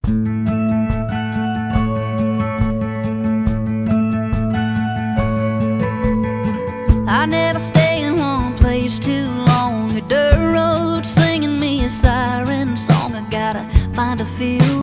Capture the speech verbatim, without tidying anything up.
I never stay in one place too long. A dirt road singing me a siren song. I gotta find a feel